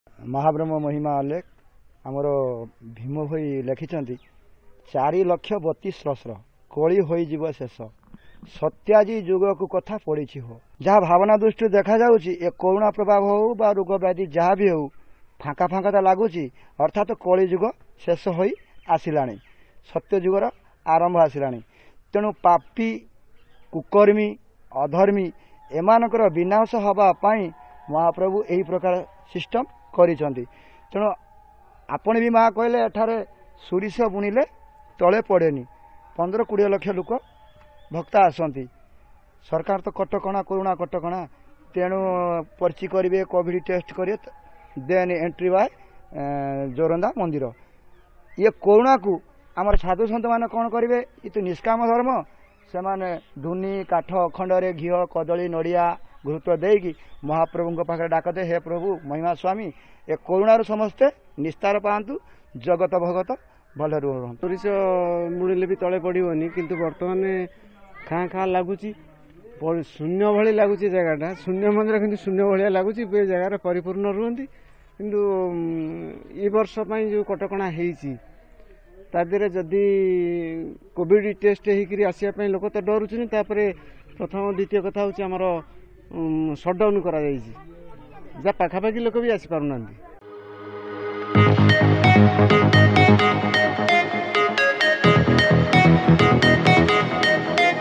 महाब्रह्म महिमा आलेख आमर भीम भाई लिखिं 4,32,000 कली हो शेष सत्याजी जुग को कथा पड़ी हो जहाँ भावना दृष्टि देखा जाउची ए कोरोना प्रभाव हो बा रोग व्याधि जहाँ भी हो फांका फांका तो लगुच अर्थात कली जुग शेष हो आसला सत्य जुगर आरंभ आसला तेणु पापी कुकर्मी अधर्मी एमानकर विनाश हवापाई महाप्रभु यही प्रकार सिस्टम करिसेंती तेणु आपण भी माँ कहले एठारे सुरिश बुणिले तले पड़ेनी 15-20 लाख लोक भक्त आसती सरकार तो कटकणा कोरोना कटकणा तेणु पर्ची करेंगे कोविड टेस्ट करेंगे देन एंट्री बाय जोरंदा मंदिर ये कोरोना को आमर साधु सन्त मैंने कौन करेंगे ये तो निष्काम धर्म से माने धुनी काठ खंडरे घी कदली नड़िया गुरुत्व देकी महाप्रभु पाखे डाकते हे प्रभु महिमा स्वामी ए कोरोना समस्ते निस्तार पातु जगत भगत भल रुह तुरीस मुड़े भी तले पड़ोनी किंतु बर्तमान खाँ खाँ लगुच शून्य भली लगुच जगटा शून्य मंदिर कि शून्य भाया लगुच जगार परिपूर्ण रुहति किंतु ये वर्ष जो कटकणा होदी जदि कोविड टेस्ट होकर आसवाई लोक तो डरुचुनि प्रथम द्वितीय कथा हूँ आमर सटडाउन करा पाखापाखि लोक भी आसी पारना।